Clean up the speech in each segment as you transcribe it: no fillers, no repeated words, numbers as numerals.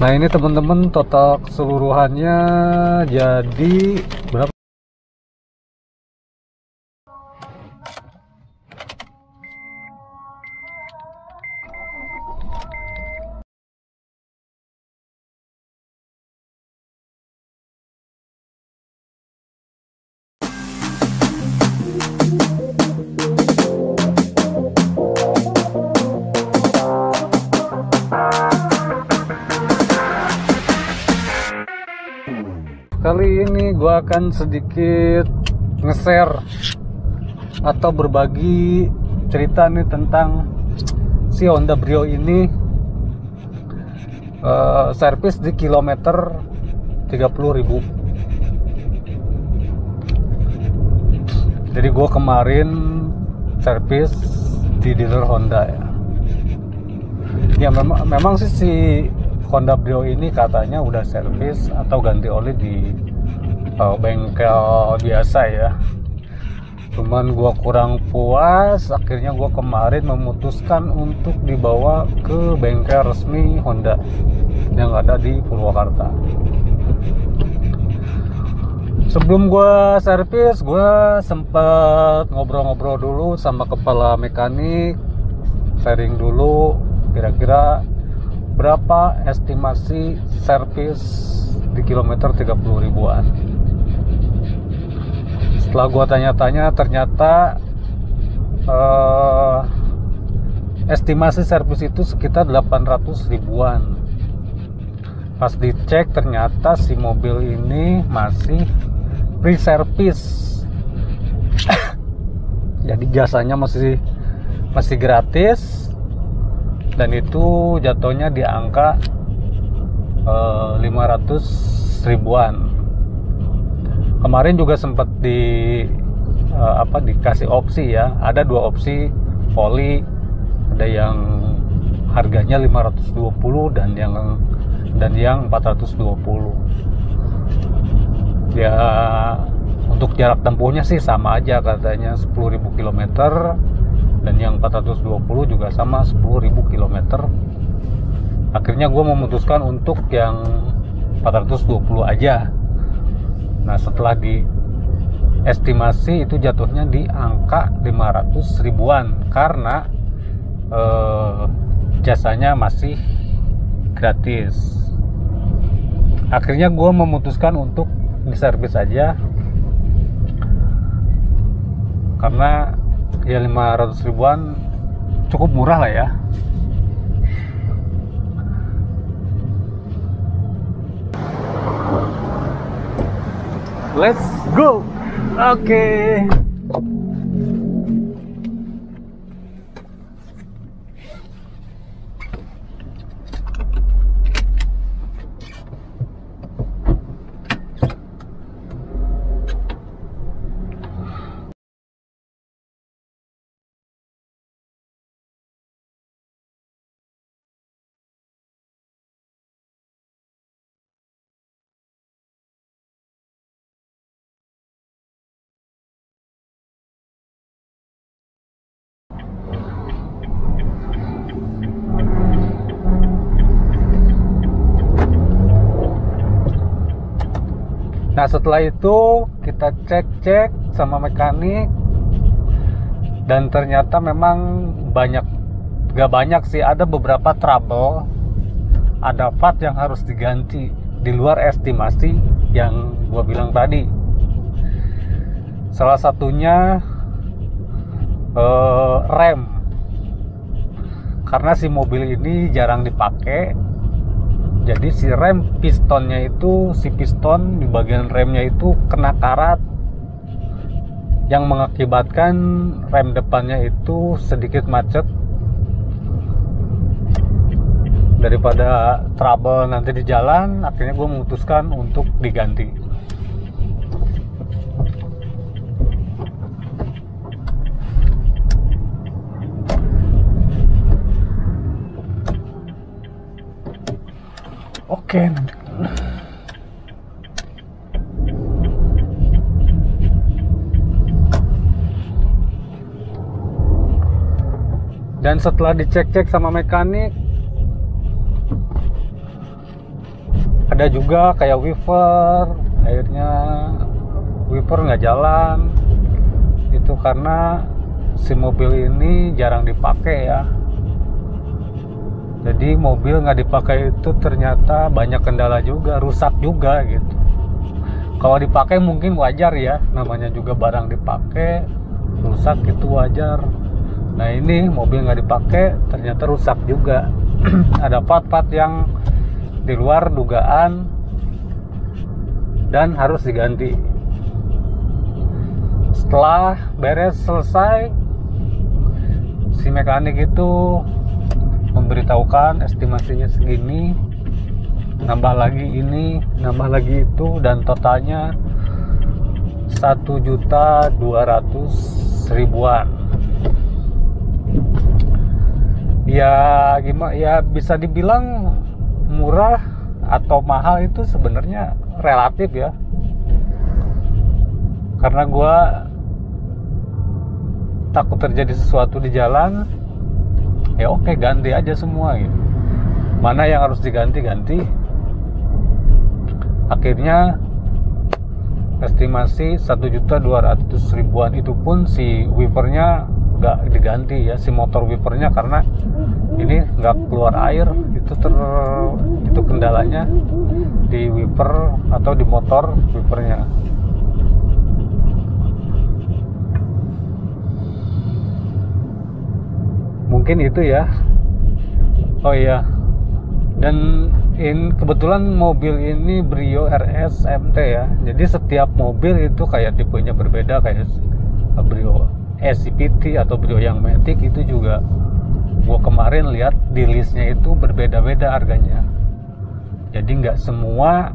Nah ini teman-teman, total keseluruhannya jadi berapa? Kali ini gue akan sedikit nge-share atau berbagi cerita nih tentang si Honda Brio ini. Servis di kilometer 30.000. Jadi gue kemarin servis di dealer Honda ya. Ya memang sih si Honda Brio ini katanya udah servis atau ganti oli di bengkel biasa ya. Cuman gua kurang puas, akhirnya gua kemarin memutuskan untuk dibawa ke bengkel resmi Honda yang ada di Purwakarta. Sebelum gua servis, gua sempet ngobrol-ngobrol dulu sama kepala mekanik, sharing dulu kira-kira berapa estimasi servis di kilometer 30.000-an. Setelah gua tanya-tanya, ternyata estimasi servis itu sekitar 800.000-an. Pas dicek ternyata si mobil ini masih free service. Jadi jasanya masih gratis. Dan itu jatuhnya di angka 500 ribuan. Kemarin juga sempat dikasih opsi ya. Ada dua opsi oli, ada yang harganya 520 dan yang 420. Ya untuk jarak tempuhnya sih sama aja, katanya 10.000 km. Dan yang 420 juga sama 10.000 km. Akhirnya gue memutuskan untuk yang 420 aja. Nah setelah diestimasi itu jatuhnya di angka 500 ribuan karena jasanya masih gratis. Akhirnya gue memutuskan untuk diservis aja karena ya 500 ribuan cukup murah lah ya. Let's go. Oke. Nah setelah itu kita cek sama mekanik dan ternyata memang gak banyak sih, ada beberapa trouble, ada part yang harus diganti di luar estimasi yang gua bilang tadi. Salah satunya rem, karena si mobil ini jarang dipakai. Jadi si rem pistonnya itu, si piston di bagian remnya itu kena karat, yang mengakibatkan rem depannya itu sedikit macet. Daripada trouble nanti di jalan, akhirnya gue memutuskan untuk diganti. Oke. Dan setelah dicek-cek sama mekanik, Ada juga kayak wiper, akhirnya wiper nggak jalan. Itu karena si mobil ini jarang dipakai ya. Jadi mobil nggak dipakai itu ternyata banyak kendala juga, rusak juga gitu. Kalau dipakai mungkin wajar ya, namanya juga barang dipakai, rusak itu wajar. Nah ini mobil nggak dipakai ternyata rusak juga. Ada part-part yang di luar dugaan dan harus diganti. Setelah beres selesai, si mekanik itu memberitahukan estimasinya segini, nambah lagi ini, nambah lagi itu, dan totalnya 1.200.000-an. Ya gimana ya, bisa dibilang murah atau mahal itu sebenarnya relatif ya, karena gue takut terjadi sesuatu di jalan. Ya oke, ganti aja semua gitu. Mana yang harus diganti-ganti. Akhirnya estimasi 1.200.000-an, itu pun si wipernya nggak diganti ya, si motor wipernya, karena ini nggak keluar air. Itu kendalanya di wiper atau di motor wipernya. Mungkin itu ya. Oh iya, dan kebetulan mobil ini Brio RS MT ya. Jadi setiap mobil itu kayak tipenya berbeda, kayak Brio SCPT atau Brio yang Matic itu juga. Gua kemarin lihat di listnya itu berbeda-beda harganya. Jadi nggak semua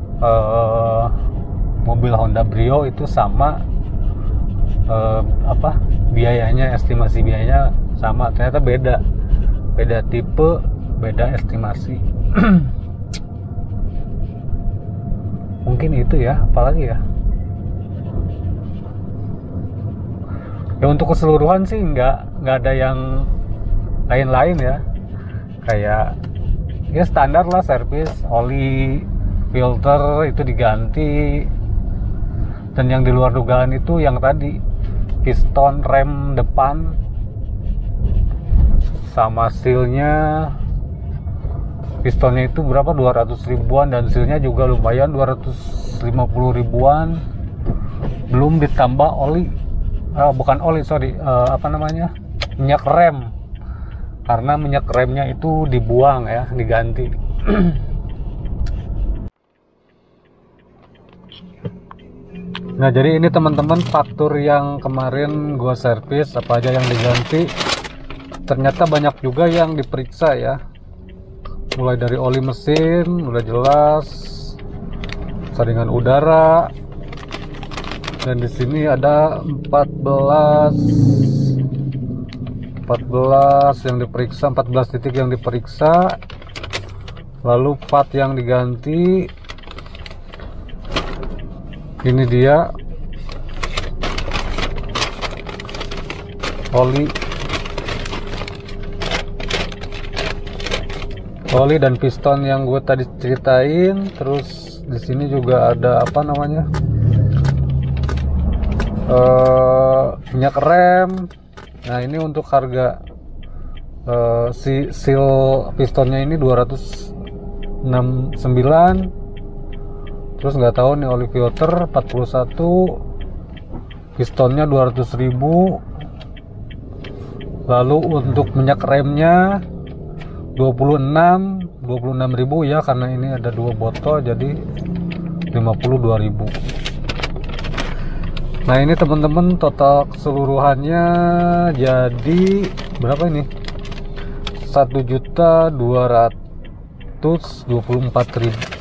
mobil Honda Brio itu sama biayanya, estimasi biayanya sama. Ternyata beda tipe, beda estimasi. Mungkin itu ya, apalagi ya. Ya untuk keseluruhan sih nggak ada yang lain-lain ya. Kayak ya standar lah, servis, oli, filter itu diganti. Dan yang di luar dugaan itu yang tadi, piston rem depan sama sealnya. Pistonnya itu berapa, 200.000-an, dan sealnya juga lumayan, 250.000-an. Belum ditambah oli, bukan oli, sorry, minyak rem. Karena minyak remnya itu dibuang ya, diganti. Nah jadi ini teman-teman faktur yang kemarin gua servis, apa aja yang diganti. Ternyata banyak juga yang diperiksa ya. Mulai dari oli mesin udah jelas, saringan udara, dan di sini ada 14 yang diperiksa, 14 titik yang diperiksa. Lalu part yang diganti, ini dia oli dan piston yang gue tadi ceritain. Terus di sini juga ada minyak rem. Nah ini untuk harga si seal pistonnya ini 269. Terus nggak tahu nih oli filter 41, pistonnya 200.000. Lalu untuk minyak remnya 26.000 ya, karena ini ada 2 botol jadi 52.000. Nah ini teman-teman total keseluruhannya jadi berapa ini? 1.224.000.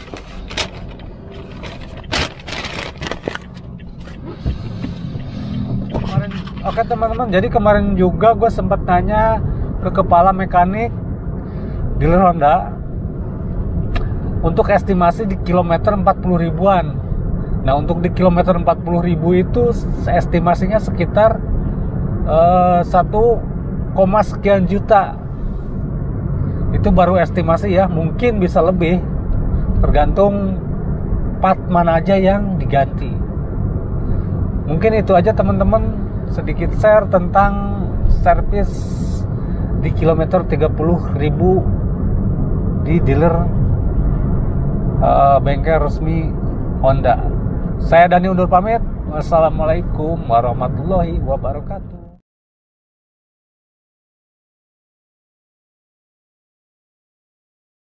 Oke teman-teman, jadi kemarin juga gue sempat nanya ke kepala mekanik dealer Honda untuk estimasi di kilometer 40.000-an. Nah untuk di kilometer 40.000 itu estimasinya sekitar 1, sekian juta. Itu baru estimasi ya, mungkin bisa lebih. tergantung part mana aja yang diganti. Mungkin itu aja teman-teman, sedikit share tentang servis di kilometer 30.000 di dealer bengkel resmi Honda. Saya Dani undur pamit. Wassalamualaikum warahmatullahi wabarakatuh.